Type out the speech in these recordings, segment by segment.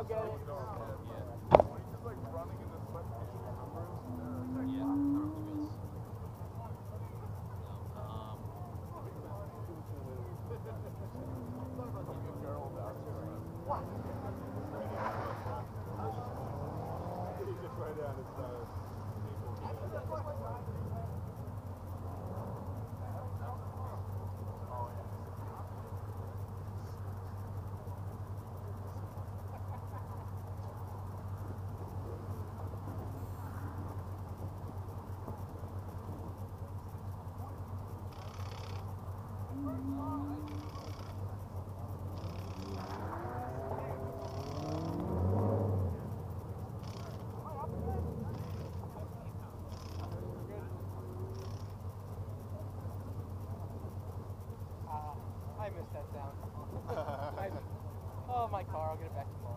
I'll get it. Yeah. When he's just like running in the sweat numbers. Yeah. Wheels. What? He's just right down his I missed that sound. Oh, my car. I'll get it back tomorrow.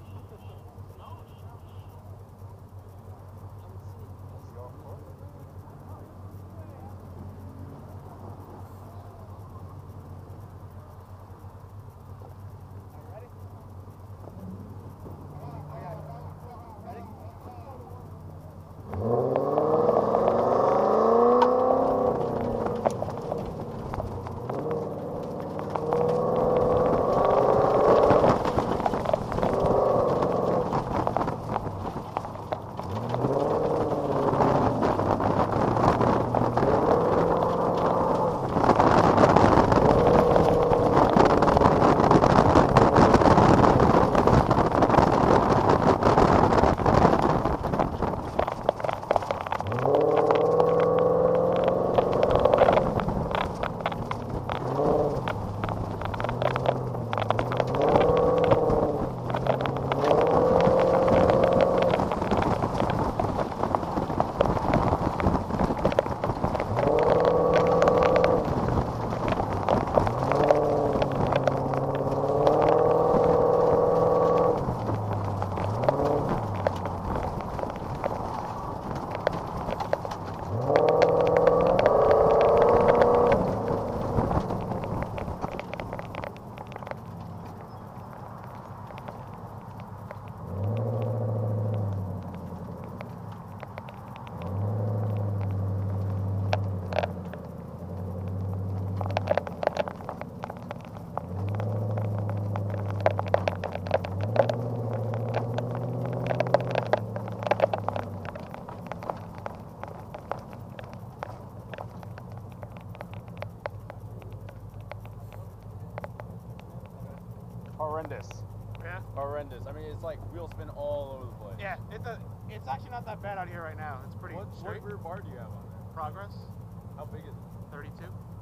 Horrendous. Yeah? Horrendous. I mean, it's like wheel spin all over the place. Yeah, it's actually not that bad out here right now. It's pretty straight. What rear bar do you have on there? Progress, How big is it? 32.